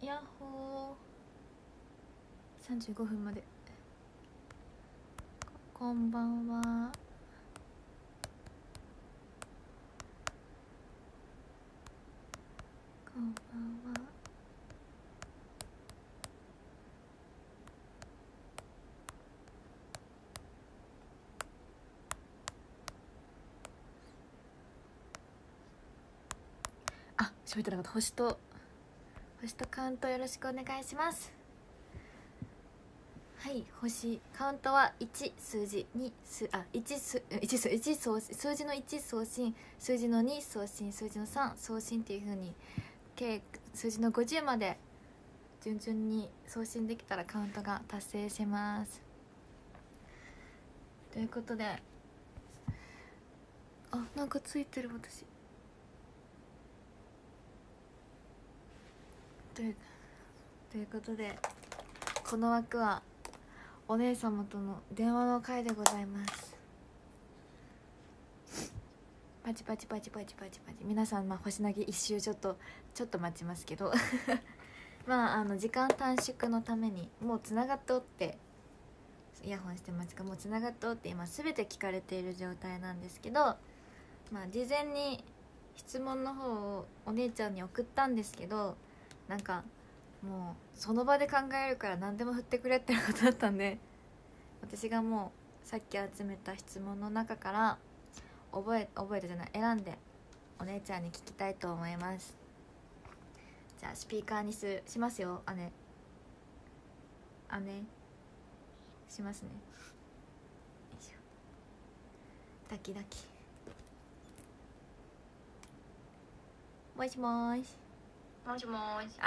やっほー35分まで。こんばんは。こんばんは。あ、喋ってなかった。星とカウントよろしくお願いします。はい、星カウントは1、数字2、数字の1送信、数字の2送信、数字の3送信っていう風に計数字の50まで順々に送信できたらカウントが達成します。ということで、あ、なんかついてる私。ということで、この枠はお姉様との電話の会でございます。パチパチパチパチパチパチ。皆さん、星投げ一周ちょっと待ちますけど時間短縮のためにもうつながっておって、イヤホンしてますがもうつながっておって今全て聞かれている状態なんですけど、事前に質問の方をお姉ちゃんに送ったんですけど、なんかもうその場で考えるから何でも振ってくれってことだったんで、私がもうさっき集めた質問の中から選んでお姉ちゃんに聞きたいと思います。じゃあスピーカーにしますよ。姉しますね。よいしょ。ダキダキ。もしもーし。 もしもーし。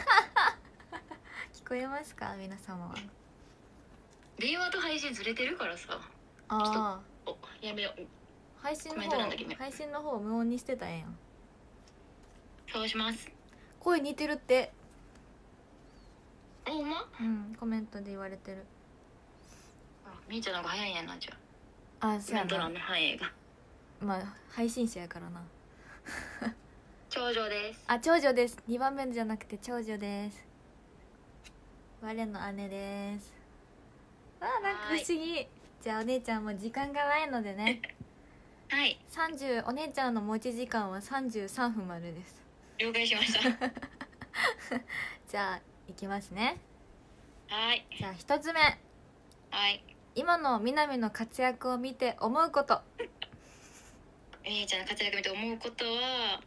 聞こえますか皆様は。 電話と配信ずれてるからさ。 ああ、 やめよう。 配信の方を無音にしてたらええやん。 そうします。 声似てるって。 あ、ほんま？ うん、コメントで言われてる。 みーちゃんの方が早いんやな、じゃあ。そうやな。 コメント欄の反映が。 配信者やからな。 長女です。 あ、長女です。2番目じゃなくて長女です。我の姉です。なんか不思議。じゃあお姉ちゃんも時間がないのでね。 はい。 お姉ちゃんの持ち時間は33分までです。 了解しました。 じゃあいきますね。 はい。 じゃあ1つ目。 はい。 今のみなみの活躍を見て思うこと。 みーちゃんの活躍見て思うことは、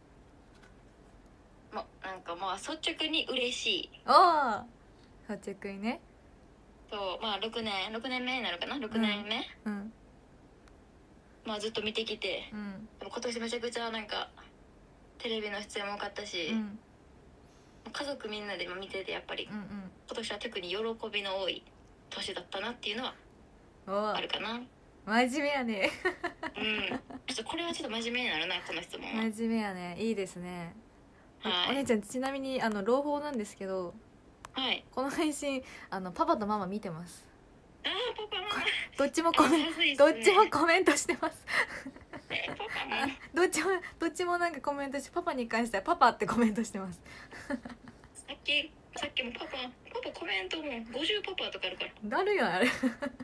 なんか率直に嬉しい。 おー、率直にね。 そう、6年目になるかな、6年目、 うん、 ずっと見てきて、 うん、 でも今年めちゃくちゃなんかテレビの出演も多かったし、 うん、 家族みんなで見ててやっぱり、 うんうん、 今年は特に喜びの多い年だったなっていうのはあるかな。 真面目やね。 これはちょっと真面目になるな、この質問は。 真面目やね。いいですね。 はい。 お姉ちゃんちなみに朗報なんですけど、 はい。 この配信パパとママ見てます。 パパママどっちもコメントしてます。 パパもどっちもなんかコメントして、パパに関してはパパってコメントしてます。 さっきもパパコメントも50パパとかあるから。 だるよあれ。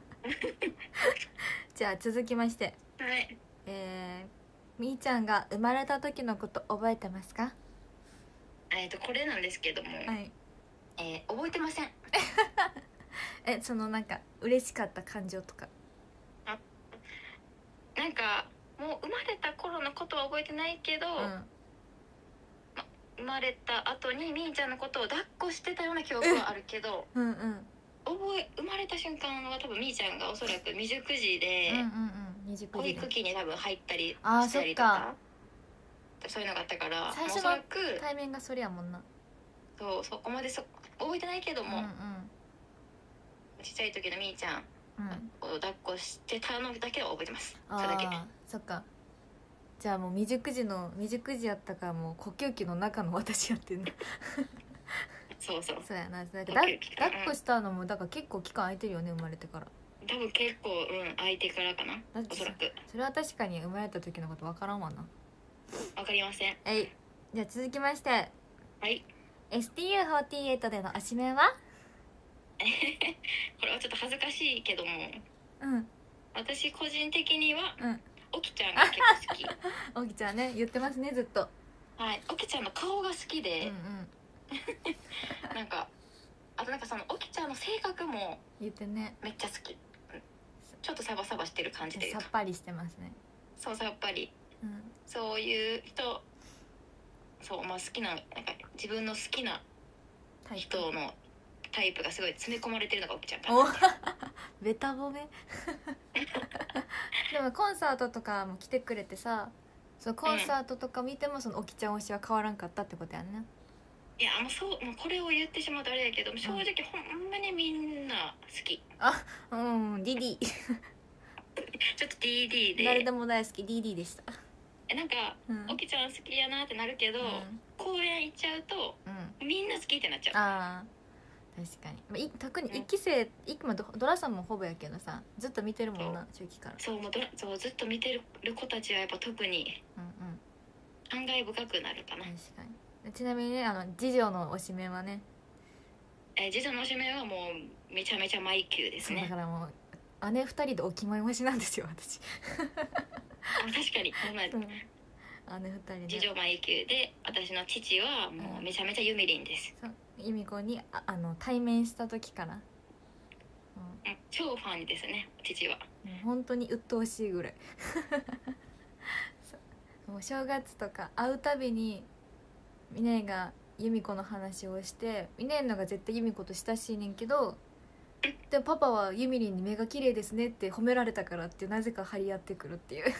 じゃあ続きまして、 はい。 みーちゃんが生まれた時のこと覚えてますか？ これなんですけども、 はい。 覚えてません。 そのなんか嬉しかった感情とか。 なんかもう生まれた頃のことは覚えてないけど、生まれた後にみーちゃんのことを抱っこしてたような記憶はあるけど、生まれた瞬間は多分みーちゃんがおそらく未熟児で、保育器に多分入ったりしたりとか、そういうのがあったから、 最初の対面がそれやもんな。 そこまで覚えてないけども、ちっちゃい時のみーちゃんを抱っこしてたのだけは覚えてます。それだけ。 そっか。じゃあもう未熟児やったから、もう呼吸器の中の私やってんの。そうやな。抱っこしたのもだから結構期間空いてるよね、生まれてから。 多分結構空いてからかな、おそらく。 それは確かに生まれた時のこと分からんわな。 分かりません。 じゃあ続きまして、 はい。 STU48 での推しメンはこれはちょっと恥ずかしいけども、 うん、 私個人的には、 うん、 おきちゃんが結構好き。 おきちゃんね言ってますねずっと。 はい、おきちゃんの顔が好きで、 うんうん、 なんかあとなんかそのおきちゃんの性格も言ってね、 めっちゃ好き。ちょっとサバサバしてる感じでさっぱりしてますね。 そうさっぱり、 うん、 そういう人、そうまあ好きな、なんか自分の好きな人のタイプがすごい詰め込まれてるのがおきちゃんかな。 ベタ褒めでもコンサートとかも来てくれてさ、そのコンサートとか見てもそのおきちゃん推しは変わらんかったってことやんね。 いやもうそう、もうこれを言ってしまうとあれやけど、正直ほんまにみんな好き。 うん、DD ちょっと DD で誰でも大好き DD でした。 なんか、おきちゃん好きやなってなるけど、公園行っちゃうと、みんな好きってなっちゃう。 あー確かに、特に1期生、今ドラさんもほぼやけどさ、ずっと見てるもんな、初期から。 そう、もうそうずっと見てる子たちはやっぱ特に感慨深くなるかな。 確かに。ちなみにね、次女の推しメンはね、 次女の推しメンはもうめちゃめちゃマイキューですね。 だからもう姉2人でお決まり推しなんですよ私確かに、 姉2人で次女マイキューで、私の父はもうめちゃめちゃユミリンです。 そう、由美子に対面した時から、 超ファンですね父は。 本当に鬱陶しいぐらいもう正月とか会うたびにミネが由美子の話をして、ミネのが絶対由美子と親しいねんけど、でもパパはユミリンに目が綺麗ですねって褒められたからってなぜか張り合ってくるっていう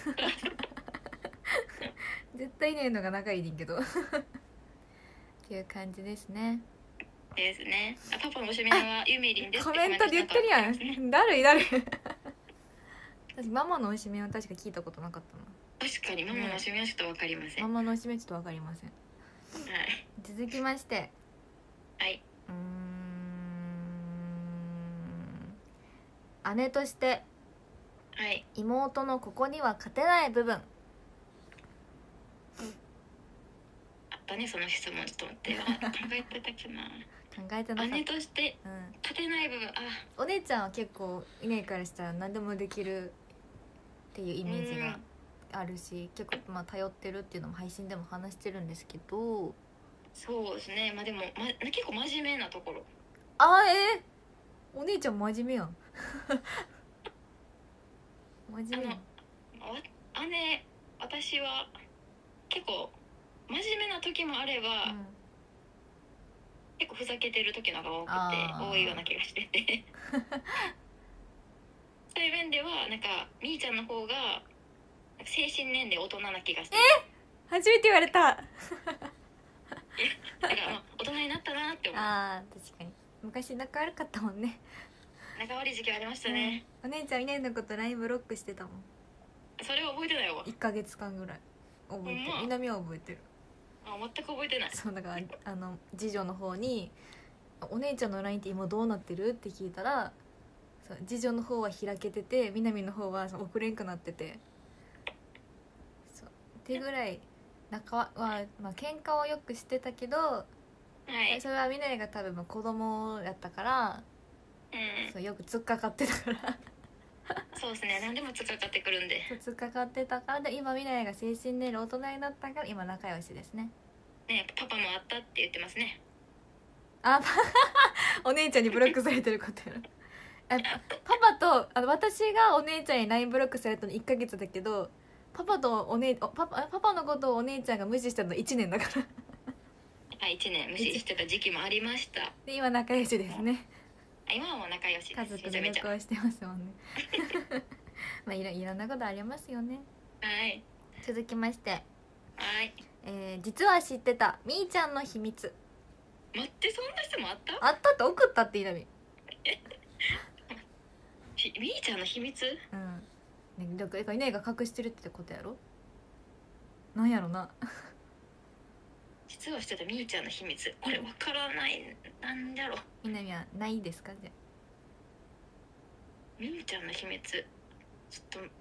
絶対いねえのが仲いいねんけどっていう感じですね。 ですね。パパの推しメンはユミリンです。 コメントで言ってるやん。だるい私ママの推しメンは確か聞いたことなかったな。確かにママの推しメンはちょっと分かりません。 ママの推しメンちょっと分かりません。 はい。 続きまして、 はい。 姉として、 はい、 妹のここには勝てない部分。 あったねその質問。ちょっと待って考えてたっけな。 考えてなかった。 姉として勝てない部分、 お姉ちゃんは結構イネからしたら何でもできるっていうイメージがあるし、結構まあ頼ってるっていうのも配信でも話してるんですけど。 そうですね。まあでも、結構真面目なところ。 お姉ちゃん真面目やん真面目やん。 私は結構真面目な時もあれば、結構ふざけてる時のが多いような気がしててそういう面ではなんかみーちゃんの方が精神年齢大人な気がして。 初めて言われただから大人になったなって思う。 確かに昔仲悪かったもんね。 仲悪い時期ありましたね。 お姉ちゃんいないのこと LINE ブロックしてたもん。 それは覚えてないわ。 1ヶ月間ぐらい覚えてる。南は覚えてる。 全く覚えてない。 そうだから次女の方にお姉ちゃんの LINE って今どうなってるって聞いたら、そう次女の方は開けてて南の方は送れんくなってて、そうってぐらい仲は、まあ喧嘩をよくしてたけど、それは南が多分子供やったから、そうよく突っかかってたからそうですね、何でも突っかかってくるんで。 突っかかってたから、で今未来が精神年齢大人になったから今仲良しですね。 パパもあったって言ってますね。 お姉ちゃんにブロックされてることやろパパと私がお姉ちゃんに LINE ブロックされたの1ヶ月だけど、パパのことをお姉ちゃんが無視したの1年だから 1年無視してた時期もありました。 で今仲良しですね。 今はもう仲良しです。 家族で旅行してますもんねまあいろんなことありますよね。 はい。 続きまして、 はい、 実は知ってたみーちゃんの秘密。 待って、そんな人もあった？ あったって送ったっていいなみみーちゃんの秘密？ だからいないが隠してるってことやろ。なんやろな実はしてたみーちゃんの秘密、これわからない。なんだろう。 みなみはないですか？じゃあみーちゃんの秘密ちょっと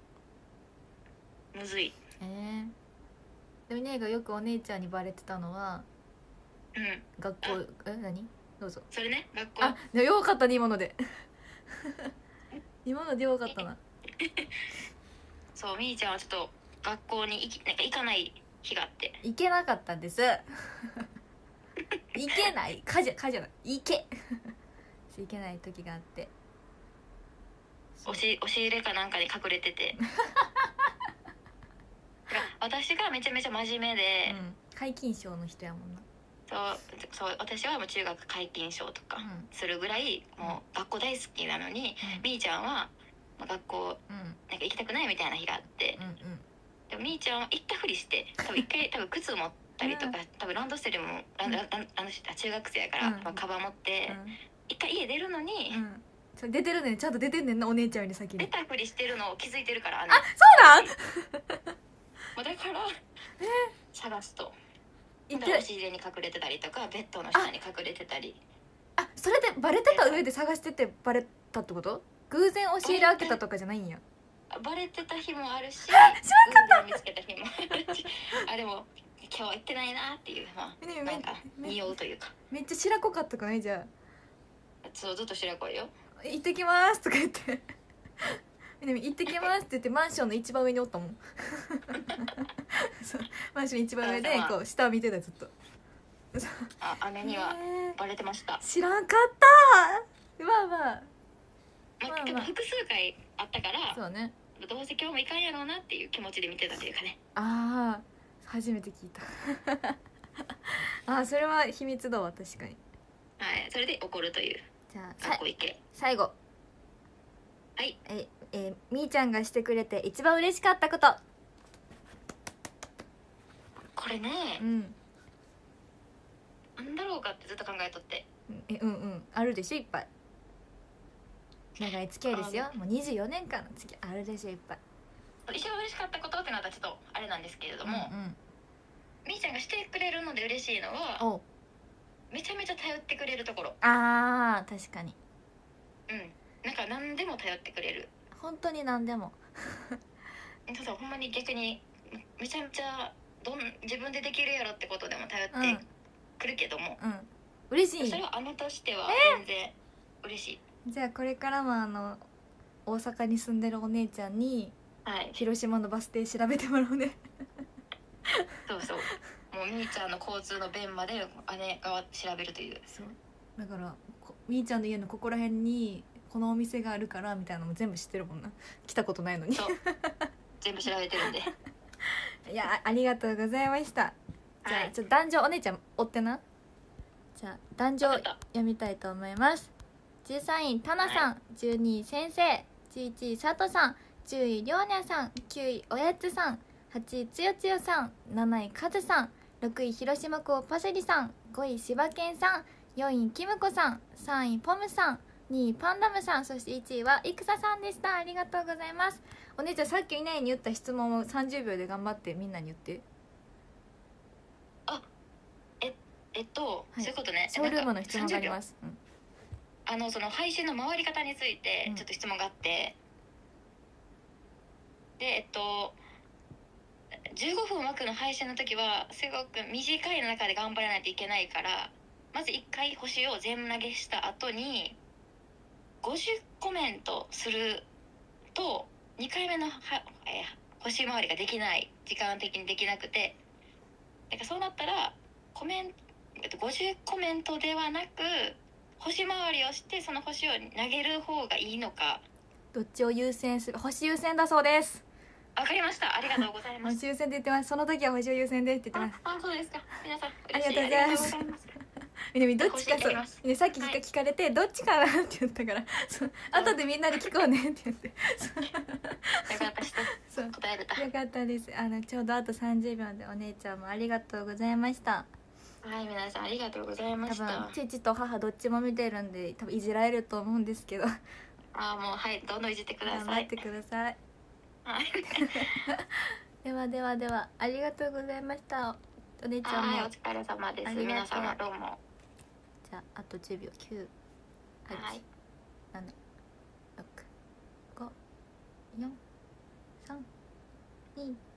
むずい。 でもねがよくお姉ちゃんにバレてたのは、 学校何どうぞ。 それね、学校。 あ、でもよかったね今ので今のでよかったなそう、みーちゃんはちょっと学校になんか行かない日があって。 行けなかったんです行けないかじゃない行け行けない時があって、 押し入れかなんかに隠れてて私がめちゃめちゃ真面目で、 皆勤賞の人やもんな。 そう私はもう中学皆勤賞とかするぐらい、もう学校大好きなのに、みーちゃんは学校なんか行きたくないみたいな日があって、でもみーちゃんは行ったふりして多分一回靴持ったりとか、多分ランドセルも中学生やから、カバン持って、一回家出るのに、 それ出てるねん、ちゃんと出てんねんな、お姉ちゃんより先に。 出たふりしてるのを気づいてるから、 そうなんだから探すと押し入れに隠れてたりとか、ベッドの下に隠れてたり。 あ、それでバレてた上で探しててバレたってこと？偶然押し入れ開けたとかじゃないんや。 バレてた日もあるし、 知らんかった。 見つけた日もあるしでも今日は行ってないなっていう、なんか匂うというか。 めっちゃ白子かったかない？じゃあそう、ずっと白子よ。 行ってきますとか言って行ってきますって言ってマンションの一番上におったもんそう、マンション一番上でこう下を見てた、ずっと。 姉にはバレてました。 知らんかった。 複数回あったから、 そうね、 どうせ今日もいかんやろうなっていう気持ちで見てたというかね。 初めて聞いたそれは秘密だわ、確かに。 はい、それで怒るという。 じゃあ学校行け。 最後、 はい、 みーちゃんがしてくれて一番嬉しかったこと。 これね、なんだろうかってずっと考えとって。 あるでしょ、いっぱい。長い付き合いですよ、もう24年間の付き合いあるでしょ、いっぱい。 一番嬉しかったことってなったらちょっとあれなんですけれども、みーちゃんがしてくれるので嬉しいのは、めちゃめちゃ頼ってくれるところ。 確かに。 なんか何でも頼ってくれる。 本当に何でもただほんまに逆にめちゃめちゃ自分でできるやろってことでも頼ってくるけども、 嬉しい。 それは姉としては全然嬉しい。 じゃあこれからも大阪に住んでるお姉ちゃんに、広島のバス停調べてもらうねそうそう、もうみーちゃんの交通の便まで姉が調べるという。 そうだからみーちゃんの家のここら辺にこのお店があるからみたいなのも全部知ってるもんな、来たことないのに。 そう全部調べてるんでいや、ありがとうございました。じゃあちょっと男女お姉ちゃん追ってな。じゃあ男女読みたいと思います。13位タナさん、12位先生、11位佐藤さん、10位りょうにゃさん、9位おやつさん、8位つよつよさん、7位かずさん、6位広島港パセリさん、5位しばけんさん、4位きむこさん、3位ポムさん、2位パンダムさん、そして1位はいくささんでした。ありがとうございます。お姉ちゃん、さっきいないに言った質問を30秒で頑張ってみんなに言って。 そういうことね。 ショールームの質問があります。 その配信の回り方についてちょっと質問があって、で15分枠の配信の時はすごく短いの中で頑張らないといけないから、まず1回星を全投げした後に50コメントすると2回目の星回りができない、時間的にできなくて、だからそうなったら50コメントではなく星回りをしてその星を投げる方がいいのか、 どっちを優先する？星優先だそうです。 わかりました、ありがとうございます。 星優先って言ってます。その時は星を優先でって言ってます。 そうですか。皆さんありがとうございます。みなみどっちか、そうさっき聞かれて、どっちかなって言ったから、後でみんなで聞こうねって言ってよかったし答えれた。 よかったです。ちょうどあと30秒でお姉ちゃんもありがとうございました。 はい、皆さんありがとうございました。 多分父と母どっちも見てるんで多分いじられると思うんですけど、 もうどんどんいじってください。 頑張ってください。ではありがとうございました。お姉ちゃんもお疲れ様です。皆様どうも。 じゃああと10秒。9、8、7、6、5、4、3、2